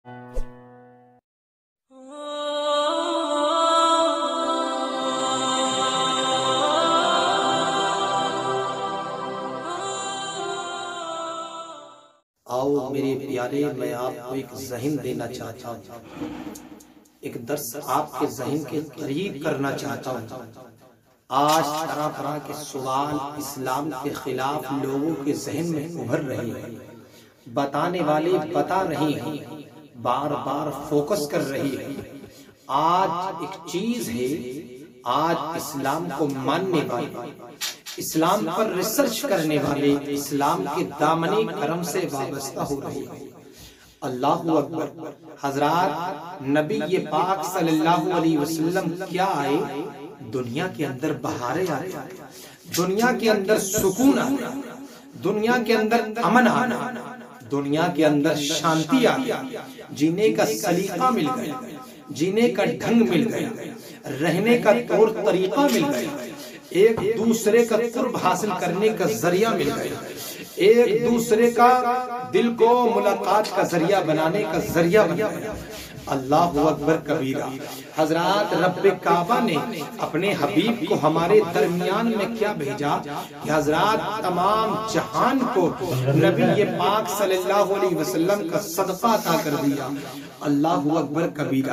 آؤ میرے پیارے، میں آپ کو ایک ذہن دینا چاہتا ہوں، ایک درس آپ کے ذہن کے قریب کرنا چاہتا ہوں۔ آج طرح طرح کے سوال اسلام کے خلاف لوگوں کے ذہن میں ابھر رہے ہیں، بتانے والے بتا رہے ہیں، بار بار فوکس کر رہی ہے۔ آج ایک چیز ہے، آج اسلام کو ماننے والے، اسلام پر ریسرچ کرنے والے اسلام کے دامن کرم سے وابستہ ہو رہے ہیں۔ اللہ اکبر۔ حضرات نبی پاک صلی اللہ علیہ وسلم کیا آئے؟ دنیا کے اندر بہاریں آئے، دنیا کے اندر سکون آیا، دنیا کے اندر امن آیا، دنیا کے اندر شانتی آیا، جینے کا سلیقہ مل گیا، جینے کا ڈھنگ مل گیا، رہنے کا طور طریقہ مل گیا، ایک دوسرے کا قرب حاصل کرنے کا ذریعہ مل گیا، ایک دوسرے کا دل کو ملاقات کا ذریعہ بنانے کا ذریعہ بن گیا۔ اللہ اکبر کبیرہ۔ حضرات رب کعبہ نے اپنے حبیب کو ہمارے درمیان میں کیا بھیجا کہ حضرات تمام جہان کو نبی پاک صلی اللہ علیہ وسلم کا صدقہ عطا کر دیا۔ اللہ اکبر کبیرہ۔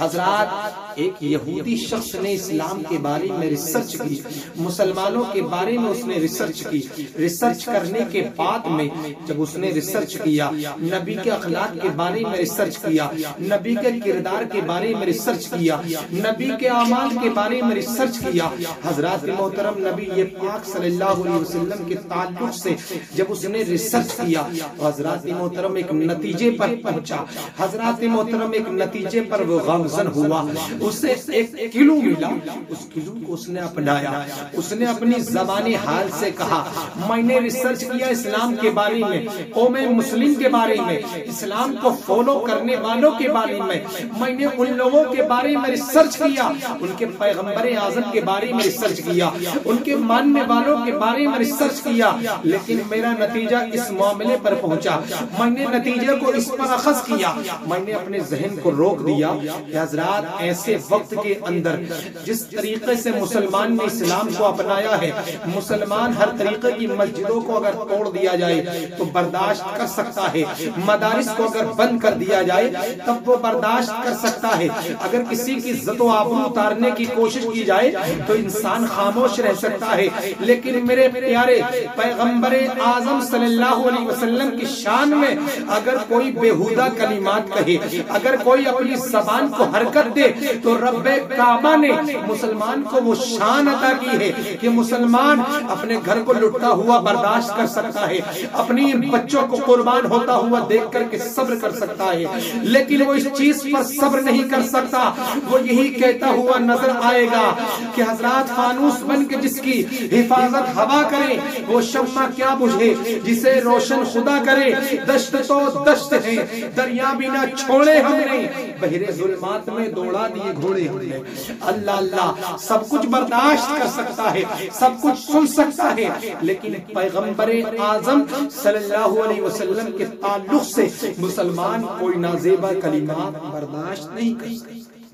حضرات ایک یہودی شخص نے اسلام کے بارے میں ریسرچ کی، مسلمانوں کے بارے میں اس نے ریسرچ کی۔ ریسرچ کرنے کے بعد میں جب اس نے ریسرچ کیا، نبی کے اخلاق کے بارے میں ریسرچ کیا، نبی کے کردار کے بارے میں ریسرچ کیا، نبی کے اعمال کے بارے میں ریسرچ کیا، حضرات محترم نبی پاک صلی اللہ علیہ وسلم کے تعلق سے جب اس نے ریسرچ کیا، حضرات محترم ایک نتیجے پر پہنچا، حضرات محترم ایک نتیجے پر وہ غمزن ہوا۔ اسے ایک کلو ملا، اس کلو کو اس نے اپنایا، اس نے اپنی زبان حال سے کہا میں نے ریسرچ کیا اسلام کے بارے میں، قوم مسلم کے بارے میں، اسلام کو فالو کرنے والوں کے بارے میں، میں نے ان لوگوں کے بارے میں ریسرچ کیا، ان کے پیغمبر اعظم کے بارے میں ریسرچ کیا، ان کے ماننے والوں کے بارے میں ریسرچ کیا، لیکن میرا نتیجہ اس معاملے پر پہنچا، میں نے نتیجے کو اس پر اخذ کیا، میں نے اپنے ذہن کو روک دیا کہ حضرات ایسے وقت کے اندر جس طریقے سے مسلمان نے اسلام کو اپنایا ہے، مسلمان ہر طریقے کی مسجدوں کو اگر توڑ دیا جائے تو برداشت کر سکتا ہے، مدارس کو اگر بند کر دیا جائے تب وہ برداشت کر سکتا ہے، اگر کسی کی عزت و آبرو اتارنے کی کوشش کی جائے تو انسان خاموش رہ سکتا ہے، لیکن میرے پیارے پیغمبر اعظم صلی اللہ علیہ وسلم کی شان میں اگر کوئی بیہودہ کلمات کہے، اگر کوئی اپنی زبان کو حرکت دے تو رب کعبہ نے مسلمان کو وہ شان عطا کی ہے کہ مسلمان اپنے گھر کو لٹتا ہوا برداشت کر سکتا ہے، اپنی بچوں کو قربان ہوتا ہوا دیکھ کر کے صبر کر سکتا ہے، لیکن وہ اس چیز پر صبر نہیں کر سکتا، وہ یہی کہتا ہوا نظر آئے گا کہ حضرات فانوس بن کے جس کی حفاظت ہوا کرے وہ شمع کیا بجھے جسے روشن خدا کرے، دشت تو دشت ہے دریا بھی نہ چھوڑے ہم نے، بحر ظلمات میں دوڑا دیے گھوڑے ہم نے۔ اللہ اللہ سب کچھ برداشت کر سکتا ہے، سب کچھ سن سکتا ہے، لیکن پیغمبر اعظم صلی اللہ علیہ وسلم کے تعلق سے مسلمان کوئی نازیبہ کلمات برداشت نہیں کر سکتا۔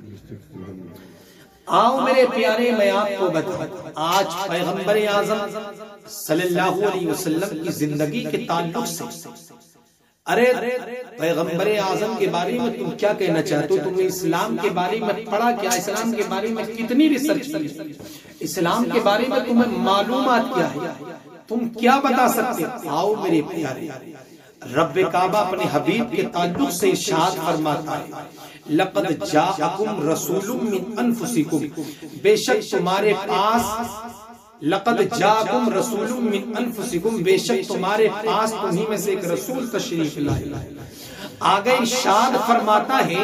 آؤ میرے پیارے میں آپ کو بتاؤں، آج پیغمبر اعظم صلی اللہ علیہ وسلم کی زندگی کے تعلق سے، ارے پیغمبر اعظم کے بارے میں تم کیا کہنا چاہتے ہو؟ تم نے اسلام کے بارے میں پڑھا کیا؟ اسلام کے بارے میں کتنی ریسرچ کی؟ اسلام کے بارے میں تمہیں معلومات کیا ہے؟ تم کیا بتا سکتے؟ آؤ میرے پیارے، رب کعبہ اپنے حبیب کے تعلق سے ارشاد فرماتا ہے لقد جاءکم رسول من انفسکم، بے شک تمہارے پاس، لقد جاءکم رسول من انفسکم، بے شک تمہارے پاس تمہیں میں سے ایک رسول تشریف لائے۔ آگے ارشاد فرماتا ہے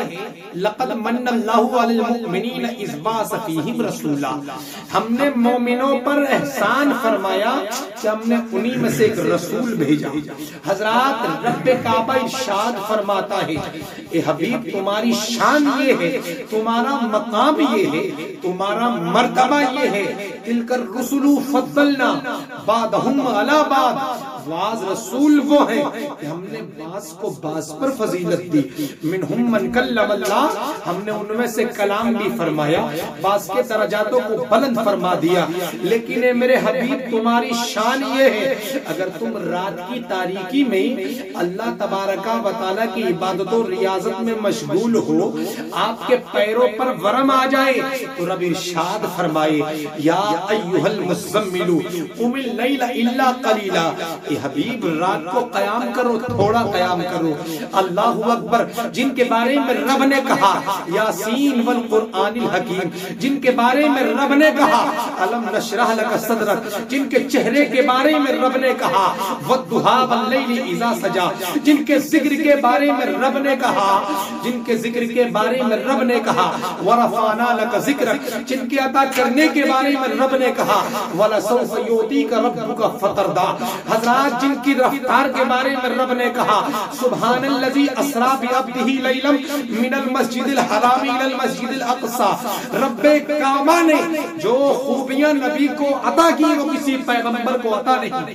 لقد من اللہ علی المؤمنین اذ بعث فیہم رسولا، ہم نے مومنوں پر احسان فرمایا کہ ہم نے انہی میں سے ایک رسول بھیجا۔ حضرات رب کعبہ ارشاد فرماتا ہے اے حبیب تمہاری شان یہ ہے، تمہارا مقام یہ ہے، تمہارا مرتبہ یہ ہے، تلک الرسل فضلنا بعضهم علی بعض، بعض رسول وہ ہیں کہ ہم نے بعض کو بعض پر فضیلت دی، منہم من کلم اللہ، ہم نے ان میں سے کلام بھی فرمایا، بعض کے درجاتوں کو بلند فرما دیا۔ لیکن اے میرے حبیب تمہاری شان یہ ہے اگر تم رات کی تاریکی میں اللہ تبارک و تعالیٰ کی عبادت و ریاضت میں مشغول ہو، آپ کے پیروں پر ورم آ جائے تو رب ارشاد فرمائے یا ایھا المزمل قم اللیل الا قلیلا، اے حبیب رات کو قیام کرو، تھوڑا قیام کرو۔ اللہ اکبر، جن کے بارے میں رب نے کہا یاسین والقرآن الحکیم، جن کے بارے میں رب نے کہا الم نشرح لک صدرک، جن کے چہرے کے بارے میں رب نے کہا والضحی واللیل اذا سجا، جن کے ذکر کے بارے میں رب نے کہا، جن کے ذکر کے بارے میں رب نے کہا ورفعنا لک ذکرک، جن کے عطا کرنے کے بارے میں رب نے کہا ولسوف یعطیک ربک فترضی، حضرات جن کی رفتار کے بارے میں رب نے کہا سبحان الذی اسری بعبدہ لیلا من المسجد الحرام الی المسجد الاقصی، رب کعبہ نے جو خوبیاں نبی کو عطا کی وہ کسی پیغمبر کو عطا نہیں۔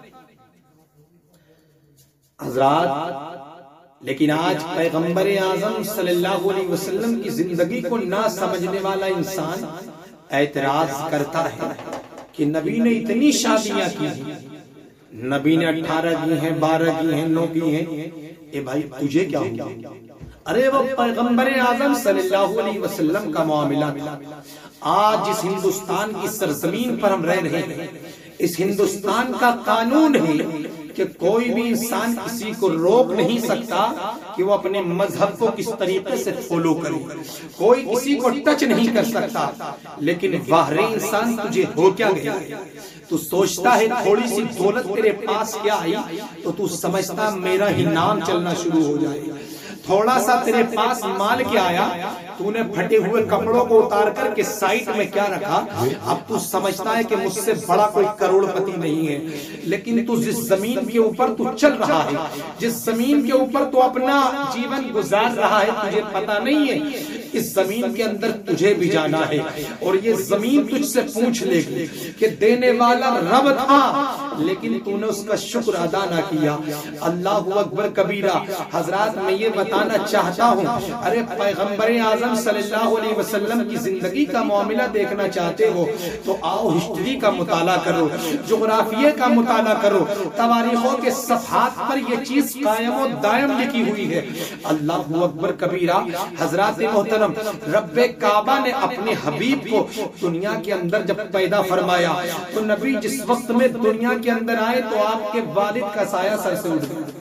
حضرات لیکن آج پیغمبر اعظم صلی اللہ علیہ وسلم کی زندگی کو نہ سمجھنے والا انسان اعتراض کرتا ہے کہ نبی نے اتنی شادیاں کی ہیں، نبی نے 18 کی ہیں، 12 کی ہیں، 9 کی ہیں، اے بھائی تجھے کیا ہوا؟ ارے وہ پیغمبر اعظم صلی اللہ علیہ وسلم کا معاملہ تھا۔ آج اس ہندوستان کی سرزمین پر ہم رہ رہے ہیں، اس ہندوستان کا قانون ہے کہ کوئی بھی انسان کسی کو روک نہیں سکتا کہ وہ اپنے مذہب کو کس طریقے سے فالو کرے، کوئی کسی کو ٹچ نہیں کر سکتا۔ لیکن واہ انسان تجھے ہو کیا گیا؟ تو سوچتا ہے تھوڑی سی دولت تیرے پاس کیا آئی تو تو سمجھتا میرا ہی نام چلنا شروع ہو جائے گا، تھوڑا سا تیرے پاس مال کیا آیا تو نے پھٹے ہوئے کپڑوں کو اتار کر کے سائٹ میں کیا رکھا، اب تو سمجھتا ہے کہ مجھ سے بڑا کوئی کروڑ پتی نہیں ہے۔ لیکن تو جس زمین کے اوپر تو چل رہا ہے، جس زمین کے اوپر تو اپنا جیون گزار رہا ہے، تجھے پتا نہیں ہے اس زمین کے اندر تجھے بھی جانا ہے، اور یہ زمین تجھ سے پوچھ لے گی کہ دینے والا رب تھا لیکن تو نے اس کا شکر ادا نہ کیا۔ اللہ اکبر کبیرہ۔ حضرات میں یہ بتانا چاہتا ہوں، ارے پیغمبر اعظم صلی اللہ علیہ وسلم کی زندگی کا معاملہ دیکھنا چاہتے ہو تو آؤ ہسٹری کا مطالعہ کرو، جغرافیے کا مطالعہ کرو، تواریخوں کے صفحات پر یہ چیز قائم و دائم لکھی ہوئی ہے۔ اللہ اکبر کبیرہ۔ حضرات محترم، رب کعبہ نے اپنے حبیب کو دنیا کے اندر جب پیدا فرمایا تو نبی جس وقت میں دنیا کے اندر آئے تو آپ کے والد کا سایہ سر سے اٹھ گیا،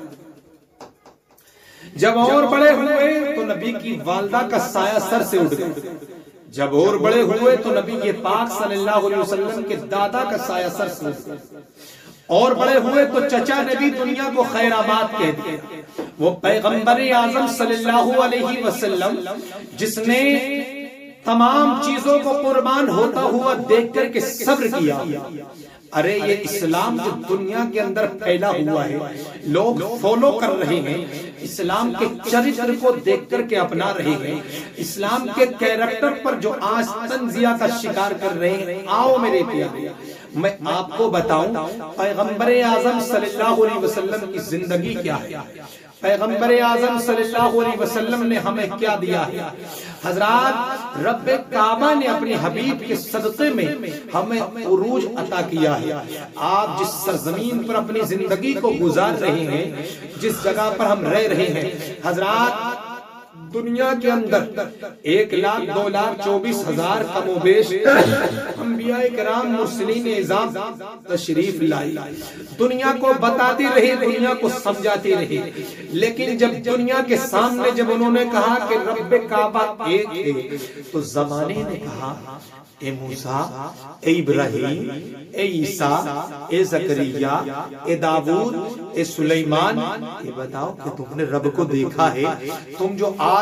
جب اور بڑے ہوئے تو نبی کی والدہ کا سایہ سر سے اٹھ گیا، جب اور بڑے ہوئے تو نبی کے پاک صلی اللہ علیہ وسلم کے دادا کا سایہ سر سے اٹھ گیا، اور بڑے ہوئے تو چچا نبی دنیا کو خیر آباد کہتے ہیں۔ وہ پیغمبر اعظم صلی اللہ علیہ وسلم جس نے تمام چیزوں کو قربان ہوتا ہوا دیکھ کر کے صبر کیا۔ ارے یہ اسلام جو دنیا کے اندر پھیلا ہوا ہے، لوگ فالو کر رہے ہیں، اسلام کے چرچر کو دیکھ کر کے اپنا رہے ہیں، اسلام کے کیریکٹر پر جو آج تنزیہ کا شکار کر رہے ہیں۔ آؤ میرے پیارے، میں آپ کو بتاؤں پیغمبر اعظم صلی اللہ علیہ وسلم کی زندگی کیا ہے، پیغمبر اعظم صلی اللہ علیہ وسلم نے ہمیں کیا دیا ہے۔ حضرات رب کعبہ نے اپنے حبیب کے صدقے میں ہمیں عروج عطا کیا ہے۔ آپ جس سرزمین پر اپنی زندگی کو گزار رہے ہیں، جس جگہ پر ہم رہ رہے ہیں، حضرات دنیا کے اندر 1,02,24,000 کم و بیش انبیاء کرام مرسلین اعظام تشریف لائی، دنیا کو بتاتے رہے، دنیا کو سمجھاتے رہے۔ لیکن جب دنیا کے سامنے جب انہوں نے کہا کہ رب کعبہ ایک ہے تو زمانے نے کہا اے موسیٰ، اے ابراہیم، اے عیسیٰ، اے زکریا، اے داؤد، اے سلیمان، یہ بتاؤ کہ تم نے رب کو دیکھا ہے؟ تم جو آج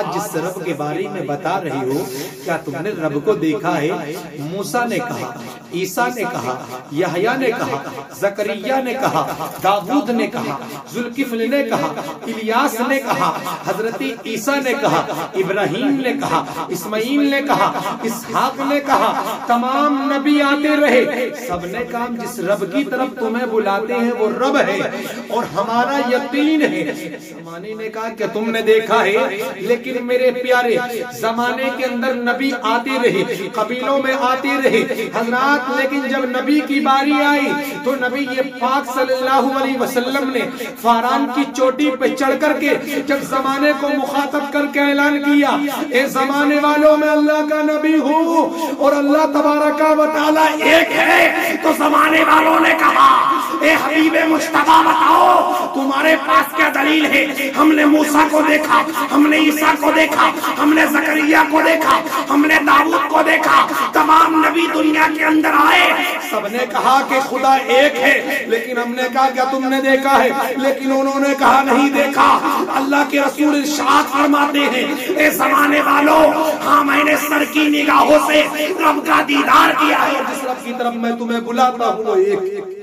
آج جس رب کے بارے میں بتا رہی ہو کیا تم نے رب کو دیکھا ہے؟ موسیٰ نے کہا، عیسیٰ نے کہا، یحییٰ نے کہا، زکریا نے کہا، داؤد نے کہا، ذوالکفل نے کہا، الیاس نے کہا، حضرت عیسیٰ نے کہا، ابراہیم نے کہا، اسماعیل نے کہا، اسحاق نے کہا، تمام نبی آتے رہے، سب نے کہا جس رب کی طرف تمہیں بلاتے ہیں وہ رب ہے اور ہمارا یقین ہے۔ زمانے نے کہا کہ تم نے دیکھا ہے، لیکن میرے پیارے زمانے کے اندر نبی آتے رہے، قبیلوں میں آتے رہے حضرات، لیکن جب نبی کی باری آئی تو نبی یہ پاک صلی اللہ علیہ وسلم نے فاران کی چوٹی پہ چڑھ کر کے جب زمانے کو مخاطب کر کے اعلان کیا، اے زمانے والوں میں اللہ کا نبی ہوں اور اللہ تبارک و تعالی ایک ہے، تو زمانے والوں نے کہا اے حبیب مجتبیٰ بتاؤ تمہارے پاس کیا دلیل ہے؟ ہم نے موسیٰ کو دیکھا، ہم نے عیسیٰ کو دیکھا، ہم نے زکریا کو دیکھا، ہم نے داؤد کو دیکھا، تمام نبی دنیا کے اندر آئے، سب نے کہا کہ خدا ایک ہے، لیکن ہم نے کہا کیا تم نے دیکھا ہے؟ لیکن انہوں نے کہا نہیں دیکھا۔ اللہ کے رسول ارشاد فرماتے ہیں اے زمانے والوں، ہاں میں نے سر کی نگاہوں سے رب کا دیدار کیا ہے، اور جس رب کی طرف میں تمہیں بلاتا ہوں وہ ایک